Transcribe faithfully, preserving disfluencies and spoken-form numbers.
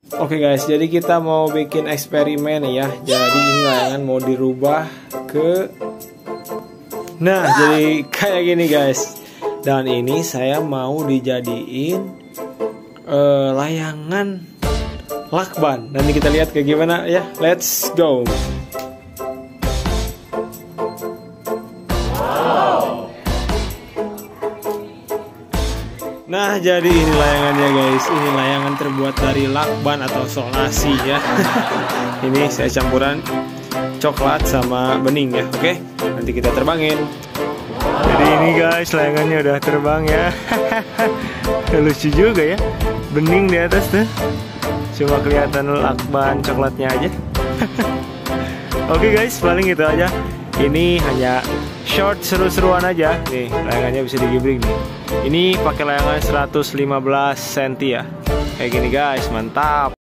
Oke guys, jadi kita mau bikin eksperimen ya. Jadi ini layangan mau dirubah ke, nah jadi kayak gini guys. Dan ini saya mau dijadiin uh, layangan lakban. Nanti kita lihat kayak gimana ya. Let's go. Nah, jadi ini layangannya guys. Ini layangan terbuat dari lakban atau solasi ya. Ini saya campuran coklat sama bening ya. Oke, nanti kita terbangin. Jadi ini guys, layangannya udah terbang ya. Lucu juga ya. Bening di atas tuh. Cuma kelihatan lakban coklatnya aja. Oke guys, paling gitu aja. Ini hanya short seru-seruan aja. Nih, layangannya bisa digibring nih. Ini pakai layangan seratus lima belas sentimeter ya. Kayak gini guys, mantap.